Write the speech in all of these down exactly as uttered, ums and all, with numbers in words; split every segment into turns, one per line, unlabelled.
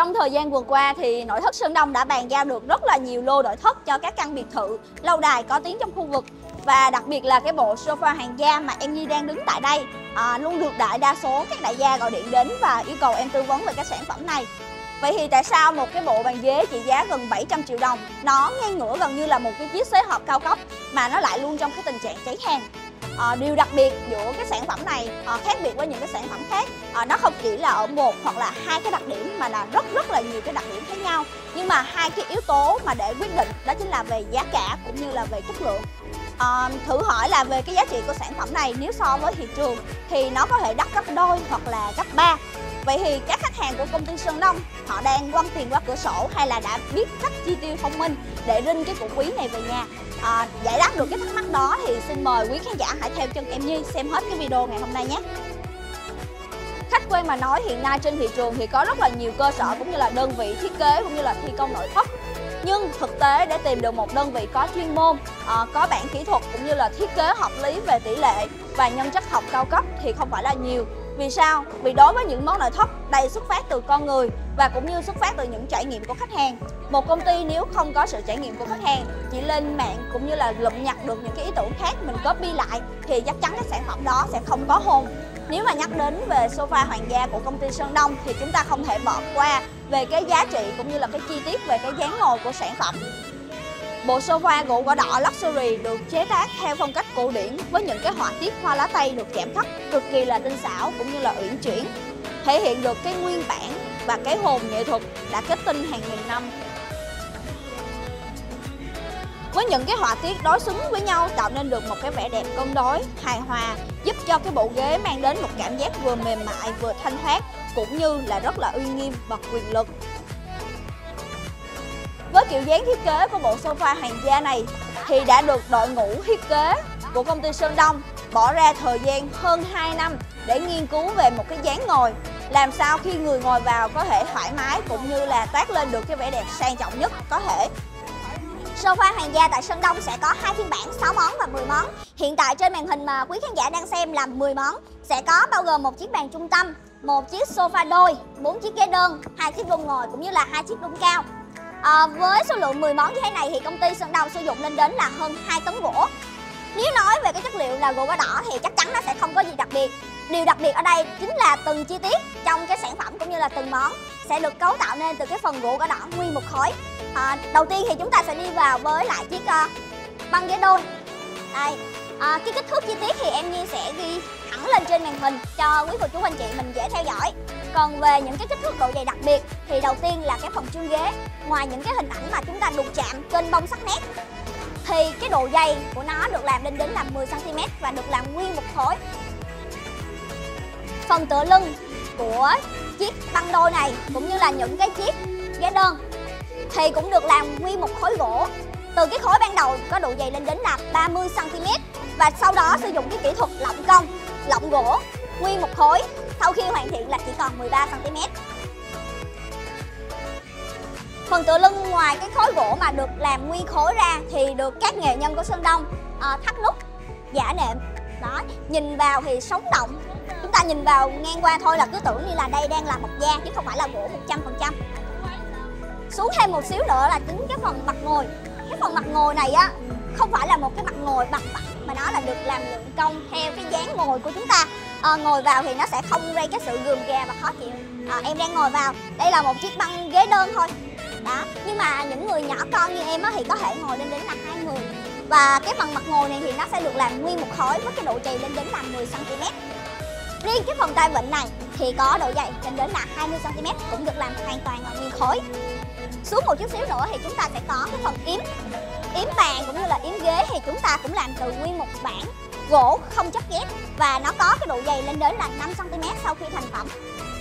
Trong thời gian vừa qua thì nội thất Sơn Đông đã bàn giao được rất là nhiều lô nội thất cho các căn biệt thự, lâu đài có tiếng trong khu vực. Và đặc biệt là cái bộ sofa hàng da mà em Nhi đang đứng tại đây à, luôn được đại đa số các đại gia gọi điện đến và yêu cầu em tư vấn về cái sản phẩm này. Vậy thì tại sao một cái bộ bàn ghế trị giá gần bảy trăm triệu đồng, nó ngang ngửa gần như là một cái chiếc xế hộp cao cấp mà nó lại luôn trong cái tình trạng cháy hàng? À, điều đặc biệt giữa cái sản phẩm này à, khác biệt với những cái sản phẩm khác, à, nó không chỉ là ở một hoặc là hai cái đặc điểm mà là rất rất là nhiều cái đặc điểm khác nhau. Nhưng mà hai cái yếu tố mà để quyết định đó chính là về giá cả cũng như là về chất lượng. À, thử hỏi là về cái giá trị của sản phẩm này nếu so với thị trường thì nó có thể đắt gấp đôi hoặc là gấp ba. Vậy thì các khách hàng của công ty Sơn Đông họ đang quăng tiền qua cửa sổ hay là đã biết cách chi tiêu thông minh để rinh cái củ quý này về nhà? À, giải đáp được cái thắc mắc đó thì xin mời quý khán giả hãy theo chân em Nhi xem hết cái video ngày hôm nay nhé. Khách quan mà nói, hiện nay trên thị trường thì có rất là nhiều cơ sở cũng như là đơn vị thiết kế cũng như là thi công nội thất. Nhưng thực tế để tìm được một đơn vị có chuyên môn, à, có bản kỹ thuật cũng như là thiết kế hợp lý về tỷ lệ và nhân chất học cao cấp thì không phải là nhiều. Vì sao? Vì đối với những món nội thất đây xuất phát từ con người và cũng như xuất phát từ những trải nghiệm của khách hàng. Một công ty nếu không có sự trải nghiệm của khách hàng, chỉ lên mạng cũng như là lụm nhặt được những cái ý tưởng khác mình copy lại thì chắc chắn cái sản phẩm đó sẽ không có hồn. Nếu mà nhắc đến về sofa hoàng gia của công ty Sơn Đông thì chúng ta không thể bỏ qua về cái giá trị cũng như là cái chi tiết về cái dáng ngồi của sản phẩm. Bộ sofa gỗ gõ đỏ Luxury được chế tác theo phong cách cổ điển với những cái họa tiết hoa lá tây được chạm khắc cực kỳ là tinh xảo cũng như là uyển chuyển, thể hiện được cái nguyên bản và cái hồn nghệ thuật đã kết tinh hàng nghìn năm. Với những cái họa tiết đối xứng với nhau tạo nên được một cái vẻ đẹp cân đối, hài hòa, giúp cho cái bộ ghế mang đến một cảm giác vừa mềm mại vừa thanh thoát cũng như là rất là uy nghiêm và quyền lực. Với kiểu dáng thiết kế của bộ sofa hoàng gia này thì đã được đội ngũ thiết kế của công ty Sơn Đông bỏ ra thời gian hơn hai năm để nghiên cứu về một cái dáng ngồi, làm sao khi người ngồi vào có thể thoải mái cũng như là toát lên được cái vẻ đẹp sang trọng nhất có thể. Sofa hoàng gia tại Sơn Đông sẽ có hai phiên bản sáu món và mười món. Hiện tại trên màn hình mà quý khán giả đang xem là mười món, sẽ có bao gồm một chiếc bàn trung tâm, một chiếc sofa đôi, bốn chiếc ghế đơn, hai chiếc đôn ngồi cũng như là hai chiếc đôn cao. À, với số lượng mười món như thế này thì công ty Sơn Đông sử dụng lên đến là hơn hai tấn gỗ. Nếu nói về cái chất liệu là gỗ gõ đỏ thì chắc chắn nó sẽ không có gì đặc biệt. Điều đặc biệt ở đây chính là từng chi tiết trong cái sản phẩm cũng như là từng món sẽ được cấu tạo nên từ cái phần gỗ gõ đỏ nguyên một khối. À, đầu tiên thì chúng ta sẽ đi vào với lại chiếc uh, băng ghế đôi. Đây, à, cái kích thước chi tiết thì em Nhi sẽ ghi thẳng lên trên màn hình cho quý cô chú anh chị mình dễ theo dõi. Còn về những cái kích thước độ dày đặc biệt thì đầu tiên là cái phần chân ghế. Ngoài những cái hình ảnh mà chúng ta đục chạm kênh bông sắc nét thì cái độ dày của nó được làm lên đến là mười xăng ti mét và được làm nguyên một khối. Phần tựa lưng của chiếc băng đôi này cũng như là những cái chiếc ghế đơn thì cũng được làm nguyên một khối gỗ. Từ cái khối ban đầu có độ dày lên đến là ba mươi xăng ti mét và sau đó sử dụng cái kỹ thuật lọng công, lọng gỗ nguyên một khối. Sau khi hoàn thiện là chỉ còn mười ba xăng ti mét. Phần tựa lưng ngoài cái khối gỗ mà được làm nguyên khối ra thì được các nghệ nhân của Sơn Đông à, thắt nút, giả nệm. Đó, nhìn vào thì sống động. Chúng ta nhìn vào ngang qua thôi là cứ tưởng như là đây đang là mộc da chứ không phải là gỗ một trăm phần trăm. Xuống thêm một xíu nữa là chính cái phần mặt ngồi. Cái phần mặt ngồi này á không phải là một cái mặt ngồi bằng phẳng mà nó là được làm lượng cong theo cái dáng ngồi của chúng ta. À, ngồi vào thì nó sẽ không gây cái sự gườm gà và khó chịu. À, em đang ngồi vào, đây là một chiếc băng ghế đơn thôi. Đó, nhưng mà những người nhỏ con như em á thì có thể ngồi lên đến là hai người. Và cái phần mặt ngồi này thì nó sẽ được làm nguyên một khối với cái độ dày lên đến là mười xăng ti mét. Riêng cái phần tay vịn này thì có độ dày lên đến là hai mươi xăng ti mét, cũng được làm hoàn toàn là nguyên khối. Xuống một chút xíu nữa thì chúng ta sẽ có cái phần yếm. Yếm bàn cũng như là yếm ghế thì chúng ta cũng làm từ nguyên một bản gỗ không chấp ghép và nó có cái độ dày lên đến là năm xăng ti mét sau khi thành phẩm.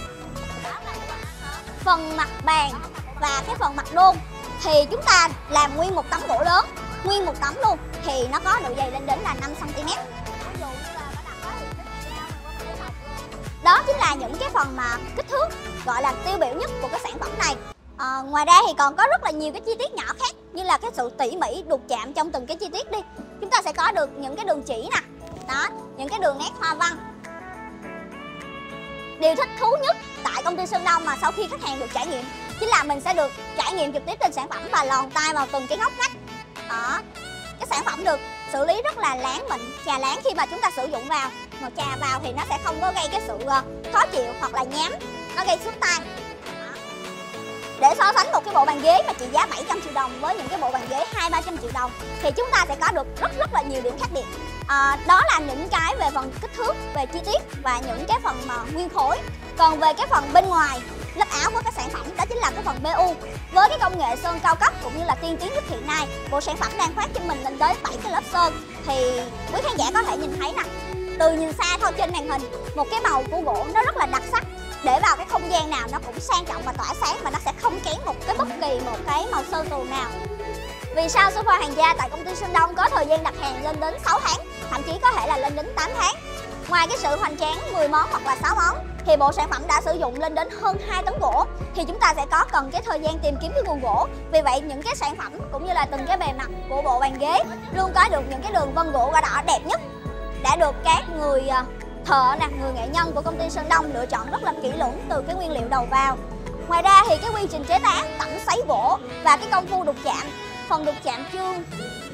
Phần mặt bàn và cái phần mặt đôn thì chúng ta làm nguyên một tấm gỗ lớn, nguyên một tấm luôn thì nó có độ dày lên đến là năm xăng ti mét. Đó chính là những cái phần mà kích thước gọi là tiêu biểu nhất của cái sản phẩm này. À, ngoài ra thì còn có rất là nhiều cái chi tiết nhỏ khác như là cái sự tỉ mỉ đục chạm trong từng cái chi tiết đi. Chúng ta sẽ có được những cái đường chỉ nè, đó, những cái đường nét hoa văn. Điều thích thú nhất tại công ty Sơn Đông mà sau khi khách hàng được trải nghiệm chính là mình sẽ được trải nghiệm trực tiếp trên sản phẩm và lòn tay vào từng cái ngóc ngách. Đó, cái sản phẩm được xử lý rất là láng mịn, trà láng khi mà chúng ta sử dụng vào. Mà trà vào thì nó sẽ không có gây cái sự khó chịu hoặc là nhám, nó gây xước tai. Để so sánh một cái bộ bàn ghế mà trị giá bảy trăm triệu đồng với những cái bộ bàn ghế hai ba trăm triệu đồng thì chúng ta sẽ có được rất rất là nhiều điểm khác biệt. À, đó là những cái về phần kích thước, về chi tiết và những cái phần mà nguyên khối. Còn về cái phần bên ngoài lớp áo của các sản phẩm đó chính là cái phần bê u. Với cái công nghệ sơn cao cấp cũng như là tiên tiến nhất hiện nay, bộ sản phẩm đang khoác trên mình lên tới bảy cái lớp sơn thì quý khán giả có thể nhìn thấy nè, từ nhìn xa thôi trên màn hình, một cái màu của gỗ nó rất là đặc sắc, để vào cái không gian nào nó cũng sang trọng và tỏa sáng và nó sẽ không kém một cái bất kỳ một cái màu sơn tường nào. Vì sao sofa hàng gia tại công ty Sơn Đông có thời gian đặt hàng lên đến sáu tháng, thậm chí có thể là lên đến tám tháng. Ngoài cái sự hoành tráng mười món hoặc là sáu món thì bộ sản phẩm đã sử dụng lên đến hơn hai tấn gỗ, thì chúng ta sẽ có cần cái thời gian tìm kiếm cái nguồn gỗ. Vì vậy những cái sản phẩm cũng như là từng cái bề mặt của bộ bàn ghế luôn có được những cái đường vân gỗ gõ đỏ đẹp nhất, đã được các người thợ nè, người nghệ nhân của công ty Sơn Đông lựa chọn rất là kỹ lưỡng từ cái nguyên liệu đầu vào. Ngoài ra thì cái quy trình chế tác, tẩm sấy gỗ và cái công phu đục chạm, phần đục chạm chương,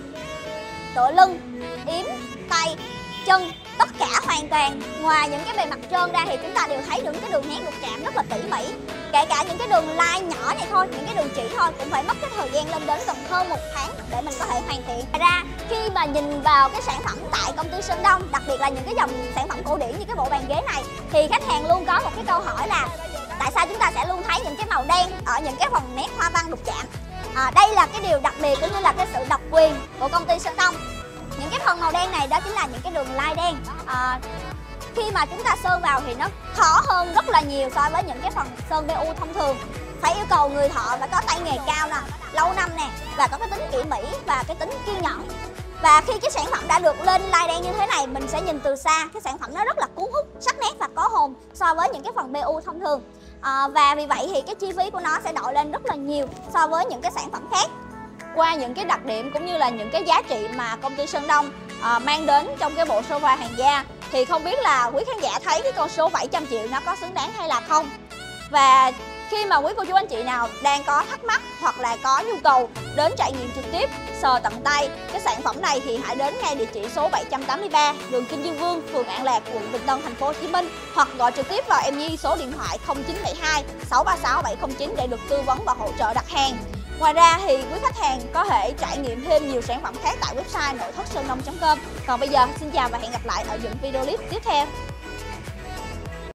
tựa lưng, yếm, tay, chân, tất cả hoàn toàn ngoài những cái bề mặt trơn ra thì chúng ta đều thấy được cái đường nét đục chạm rất là tỉ mỉ. Kể cả những cái đường line nhỏ này thôi, những cái đường chỉ thôi cũng phải mất cái thời gian lên đến gần hơn một tháng để mình có thể hoàn thiện. Ngoài ra khi mà nhìn vào cái sản phẩm tại công ty Sơn Đông, đặc biệt là những cái dòng sản phẩm cổ điển như cái bộ bàn ghế này, thì khách hàng luôn có một cái câu hỏi là tại sao chúng ta sẽ luôn thấy những cái màu đen ở những cái phần nét hoa văn đục chạm. À, đây là cái điều đặc biệt cũng như là cái sự độc quyền của công ty Sơn Đông. Những cái phần màu đen này đó chính là những cái đường line đen. À, khi mà chúng ta sơn vào thì nó khó hơn rất là nhiều so với những cái phần sơn bê u thông thường. Phải yêu cầu người thợ phải có tay nghề cao nè, lâu năm nè, và có cái tính tỉ mỉ và cái tính kiên nhẫn. Và khi cái sản phẩm đã được lên line đen như thế này, mình sẽ nhìn từ xa cái sản phẩm nó rất là cuốn hút, sắc nét và có hồn so với những cái phần bê u thông thường. À, và vì vậy thì cái chi phí của nó sẽ đội lên rất là nhiều so với những cái sản phẩm khác. Qua những cái đặc điểm cũng như là những cái giá trị mà công ty Sơn Đông à, mang đến trong cái bộ sofa hàng gia, thì không biết là quý khán giả thấy cái con số bảy trăm triệu nó có xứng đáng hay là không. Và khi mà quý cô chú anh chị nào đang có thắc mắc hoặc là có nhu cầu đến trải nghiệm trực tiếp, sờ tận tay cái sản phẩm này thì hãy đến ngay địa chỉ số bảy trăm tám mươi ba đường Kinh Dương Vương, phường An Lạc, quận Bình Tân, thành phố Hồ Chí Minh, hoặc gọi trực tiếp vào em Nhi số điện thoại không chín bảy hai sáu ba sáu bảy không chín để được tư vấn và hỗ trợ đặt hàng. Ngoài ra thì quý khách hàng có thể trải nghiệm thêm nhiều sản phẩm khác tại website nội thất sơn đông chấm com. Còn bây giờ xin chào và hẹn gặp lại ở những video clip tiếp theo.